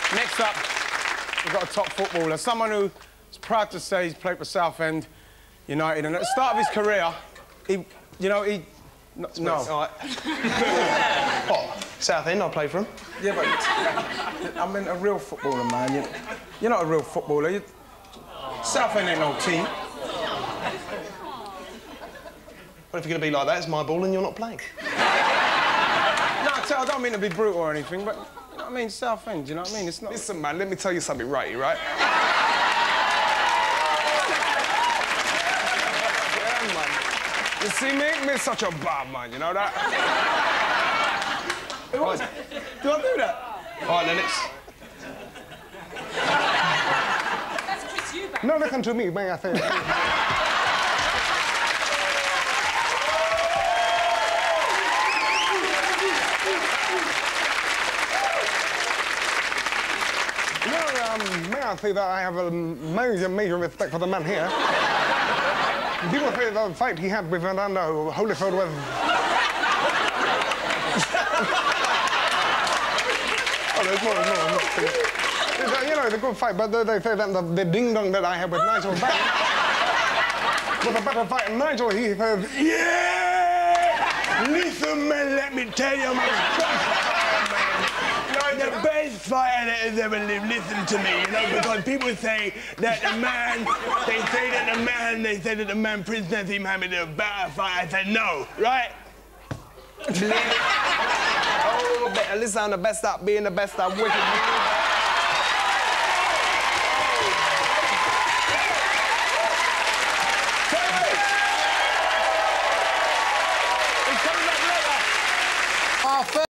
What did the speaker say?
Next up, we've got a top footballer, someone who's proud to say he's played for Southend United, and at the start of his career, no. All right. What? Southend, I played for him. Yeah, but I mean a real footballer, man. You're not a real footballer. Southend ain't no team. Well, if you're going to be like that, it's my ball and you're not playing. No, I don't mean to be brutal or anything, but you know what I mean, Southend, you know what I mean? It's not... Listen, man, let me tell you something, righty, right? Yeah, man. You see, me such a bad man, you know that? It was. Do I do that? All right, Lennox. No, listen to me, may I say. May I say that I have a major respect for the man here. People say the fight he had with Fernando Holyfield was... Oh, there's more. You know, it's a good fight, but they say that the ding-dong that I had with Nigel Back was a better fight. And Nigel, he says, yeah! Listen, man, let me tell you, man. The best fighter that has ever lived, listen to me, you know, because people say that the man, Prince Nassim Hamed is a better fighter. I said, no, right? Oh, better listen, I'm the best at being the best at wicked.